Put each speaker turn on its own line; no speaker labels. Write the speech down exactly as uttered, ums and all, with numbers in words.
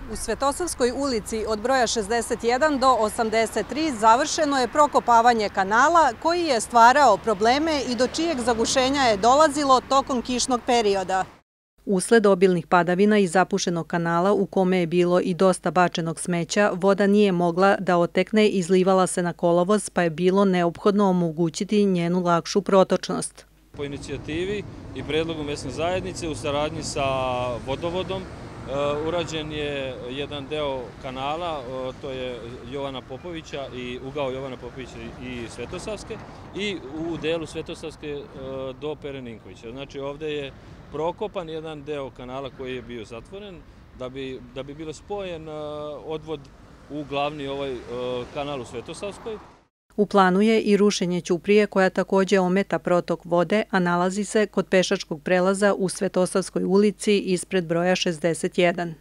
U Svetosavskoj ulici od broja šezdeset jedan do osamdeset tri završeno je prokopavanje kanala koji je stvarao probleme i do čijeg zagušenja je dolazilo tokom kišnog perioda. Usled obilnih padavina i zapušenog kanala u kome je bilo i dosta bačenog smeća, voda nije mogla da otekne i izlivala se na kolovoz, pa je bilo neophodno omogućiti njenu lakšu protočnost.
Po inicijativi i predlogu mesne zajednice u saradnji sa vodovodom urađen je jedan deo kanala, to je Jovana Popovića i ugao Jovana Popovića i Svetosavske i u delu Svetosavske do Pere Ninkovića. Znači ovde je prokopan jedan deo kanala koji je bio zatvoren da bi, da bi bilo spojen odvod u glavni ovaj kanal u Svetosavskoj.
U planu je i rušenje ćuprije koja takođe ometa protok vode, a nalazi se kod pešačkog prelaza u Svetosavskoj ulici ispred broja šezdeset jedan.